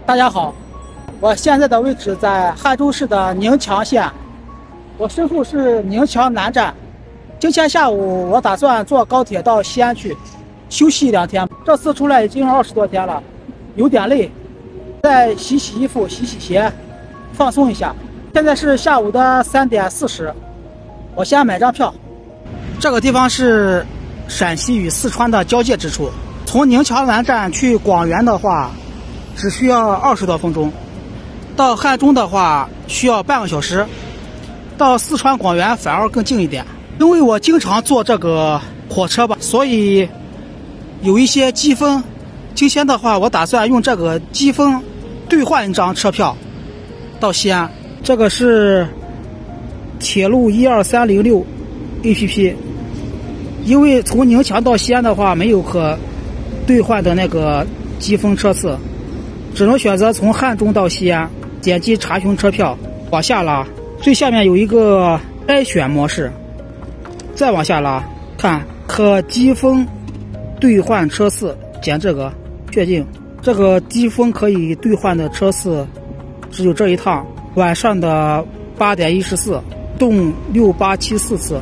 大家好，我现在的位置在汉中市的宁强县，我身处是宁强南站。今天下午我打算坐高铁到西安去休息2天。这次出来已经20多天了，有点累，再洗洗衣服、洗洗鞋，放松一下。现在是下午的3点40，我先买张票。这个地方是陕西与四川的交界之处，从宁强南站去广元的话只需要20多分钟，到汉中的话需要半个小时，到四川广元反而更近一点。因为我经常坐这个火车吧，所以有一些积分。今天的话，我打算用这个积分兑换一张车票到西安。这个是铁路12306 APP， 因为从宁强到西安的话没有可兑换的那个积分车次，只能选择从汉中到西安，点击查询车票，往下拉，最下面有一个筛选模式，再往下拉，看可积分兑换车次，点这个确定。这个积分可以兑换的车次只有这一趟，晚上的8点14，动6874次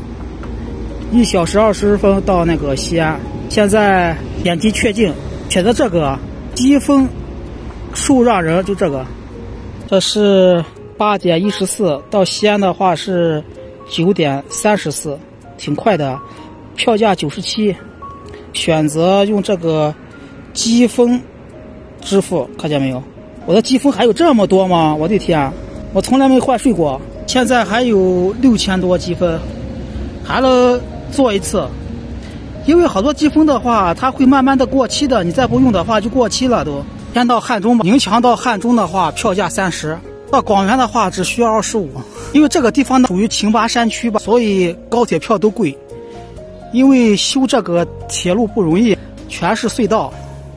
，1小时20分到那个西安。现在点击确定，选择这个积分受让人，就这个。这是8点14，到西安的话是9点34，挺快的，票价97，选择用这个积分支付，看见没有？我的积分还有这么多吗？我的天，我从来没换税过，现在还有6000多积分，还能做一次。因为好多积分的话它会慢慢的过期的，你再不用的话就过期了都。先到汉中吧，宁强到汉中的话票价30，到广元的话只需要25。因为这个地方呢属于秦巴山区吧，所以高铁票都贵。因为修这个铁路不容易，全是隧道。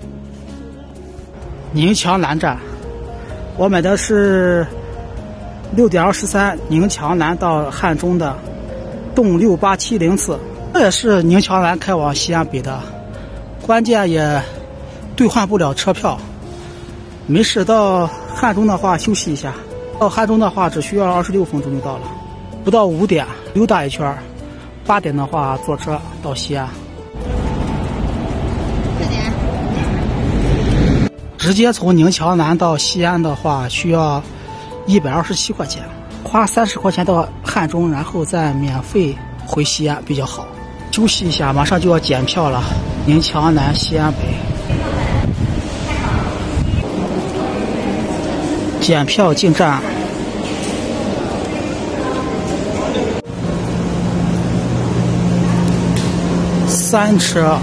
宁强南站，我买的是6点23，宁强南到汉中的，动6870次，这也是宁强南开往西安北的，关键也兑换不了车票。没事，到汉中的话休息一下，到汉中的话只需要26分钟就到了，不到5点溜达一圈，8点的话坐车到西安。直接从宁强南到西安的话需要127块钱，花30块钱到汉中，然后再免费回西安比较好。休息一下，马上就要检票了。宁强南西安北，检票进站。3车。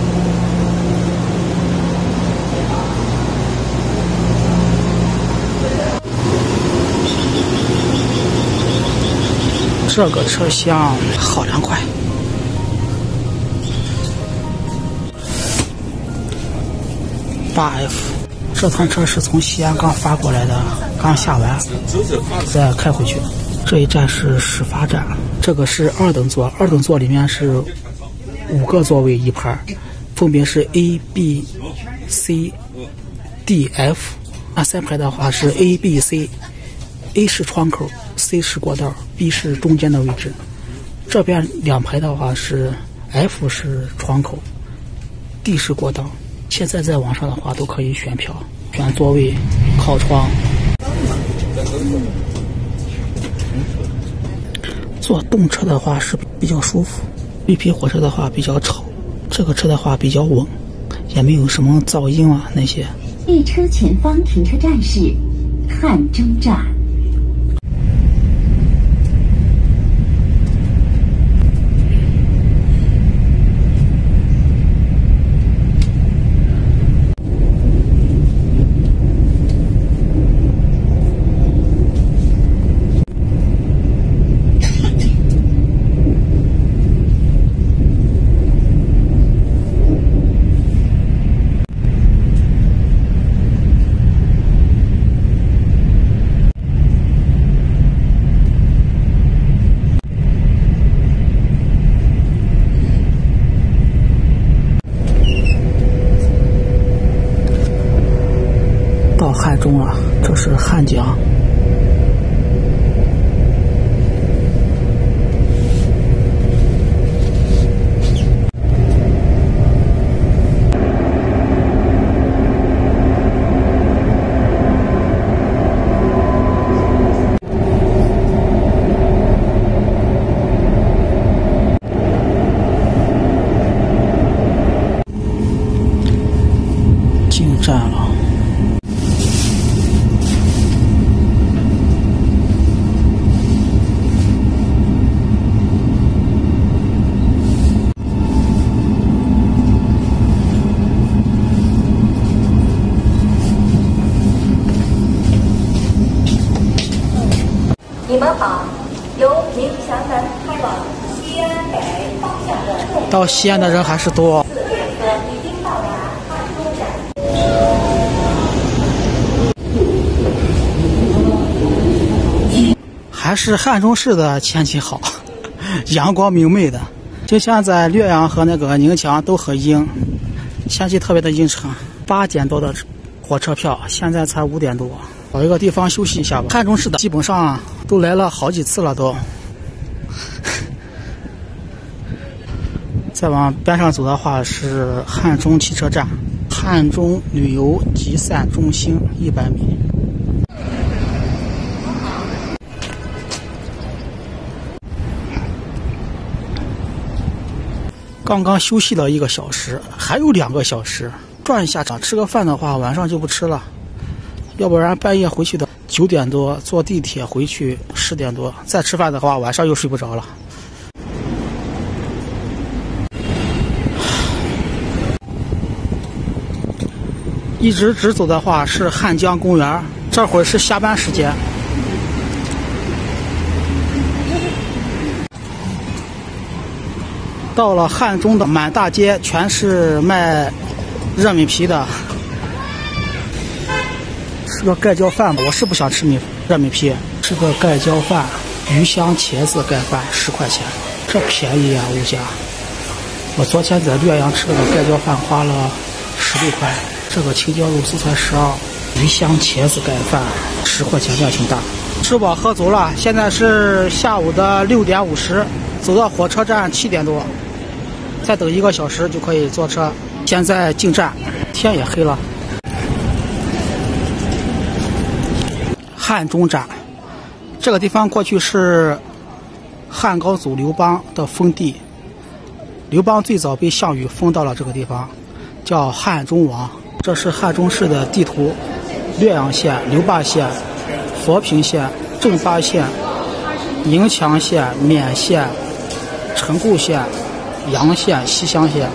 这个车厢好凉快。8F， 这趟车是从西安刚发过来的，刚下完，再开回去。这一站是始发站，这个是2等座，2等座里面是5个座位一排，分别是 A、B、C、D、F。那3排的话是 A、B、C，A 是窗口，C 是过道，B 是中间的位置。这边2排的话是 F 是窗口，D 是过道。现在在网上的话都可以选票，选座位、靠窗。坐动车的话是比较舒服，绿皮火车的话比较吵，这个车的话比较稳，也没有什么噪音啊那些。 列车前方停车站是汉中站。 到汉中了，这是汉江。进站了。 你们好，由宁祥南开往西安北方向的到西安的人还是多。 列车已经到达汉中站。 还是汉中市的天气好，阳光明媚的。就像在略阳和那个宁强都很阴，天气特别的阴沉。8点多的火车票，现在才5点多，找一个地方休息一下吧。汉中市的基本上都来了好几次了都。再往边上走的话是汉中汽车站，汉中旅游集散中心100米。刚刚休息了1个小时，还有2个小时，转一下场吃个饭的话，晚上就不吃了，要不然半夜回去的9点多坐地铁回去10点多，再吃饭的话晚上又睡不着了。一直直走的话是汉江公园，这会儿是下班时间。到了汉中的满大街全是卖热米皮的，吃个盖浇饭吧，我是不想吃热米皮，吃个盖浇饭，鱼香茄子盖饭10块钱，这便宜啊物价。我昨天在略阳吃了个盖浇饭花了16块，这个青椒肉丝才12，鱼香茄子盖饭10块钱，量挺大。吃饱喝足了，现在是下午的6点50，走到火车站7点多，再等1个小时就可以坐车。现在进站，天也黑了。汉中站，这个地方过去是汉高祖刘邦的封地，刘邦最早被项羽封到了这个地方，叫汉中王。这是汉中市的地图，略阳县、刘坝县、佛坪县、正八县、宁强县、勉县、陈固县、阳县、西乡县。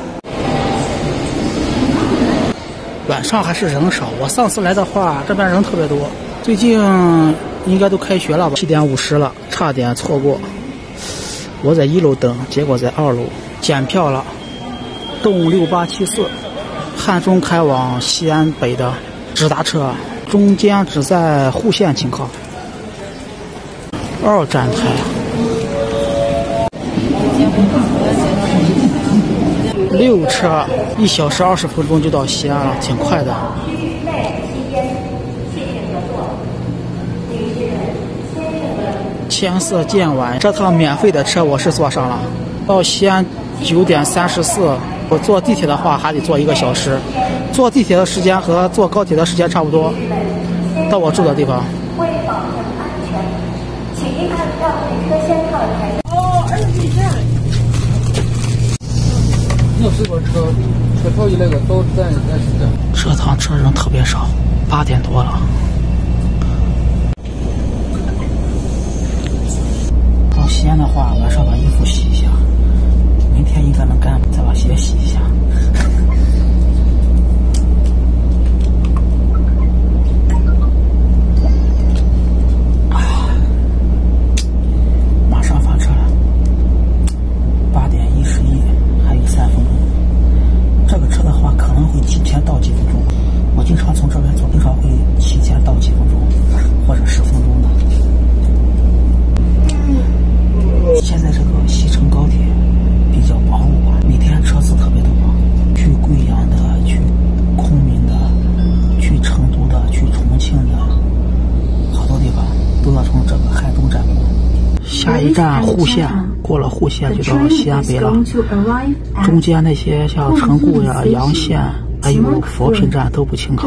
晚上还是人少，我上次来的话这边人特别多。最近应该都开学了吧，7点50了，差点错过。我在1楼等，结果在2楼。检票了，动6874，汉中开往西安北的直达车，中间只在户县停靠。2站台。6车，1小时20分钟就到西安了，挺快的。天色渐晚，这趟免费的车我是坐上了，到西安9点34。我坐地铁的话还得坐1个小时，坐地铁的时间和坐高铁的时间差不多。到我住的地方。为保证安全，请您按照车厢号台。 我试过车票一那个都在时间。 这趟车人特别少，8点多了。到西安的话，晚上把衣服洗一下，明天应该能干，再把鞋洗一下。马上发车了，8点11，还有3分钟。这个车的话可能会提前到几分钟，我经常从这边走，经常会提前到几分钟或者10分钟的。现在这个西成高铁比较饱和，每天车次特别多，去贵阳的、去昆明的、去成都的、 下一站户县，过了户县就到西安北了。中间那些像城固呀、阳县，还有佛坪站都不轻考。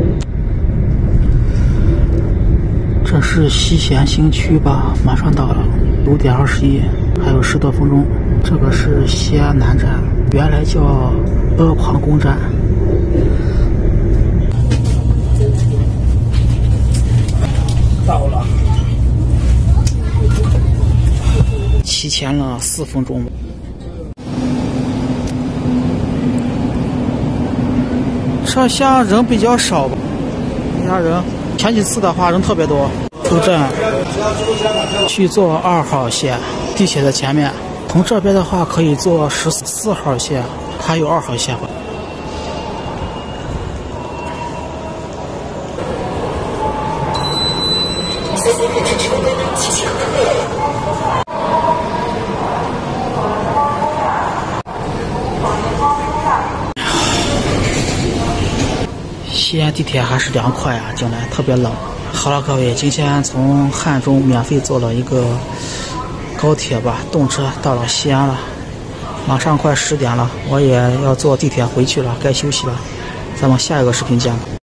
这是西咸新区吧，马上到了，5点21，还有10多分钟。这个是西安南站，原来叫阿房宫站。到了，提前了4分钟。车厢人比较少吧，人家人前几次的话人特别多。出站去坐2号线，地铁在前面。从这边的话可以坐14号线，还有2号线吧。西安地铁还是凉快啊，进来特别冷。好了，各位，今天从汉中免费坐了一个高铁吧，动车到了西安了，马上快10点了，我也要坐地铁回去了，该休息了。咱们下一个视频见吧。